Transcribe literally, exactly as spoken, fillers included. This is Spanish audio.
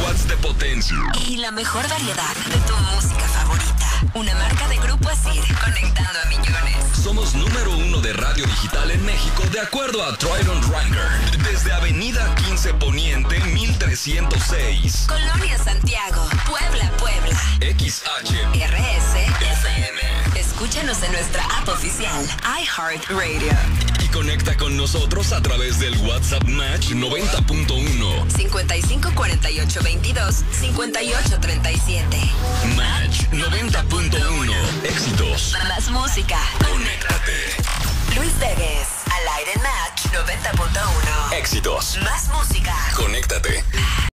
watts de potencia. Y la mejor variedad de tu música favorita. Una marca de Grupo Asir, conectando a millones. Somos número uno de radio digital en México, de acuerdo a Trident Ranker. Desde Avenida quince Poniente, mil trescientos seis. Colonia Santiago, Puebla, Puebla. X H R S F M. Escúchanos en nuestra app oficial, iHeartRadio. Y conecta con nosotros a través del WhatsApp Match noventa punto uno. cincuenta y cinco cuarenta y ocho veintidós cincuenta y ocho treinta y siete. Match noventa punto uno. Éxitos. Más música. Conéctate. Luis Vegas, al aire en Match noventa punto uno. Éxitos. Más música. Conéctate.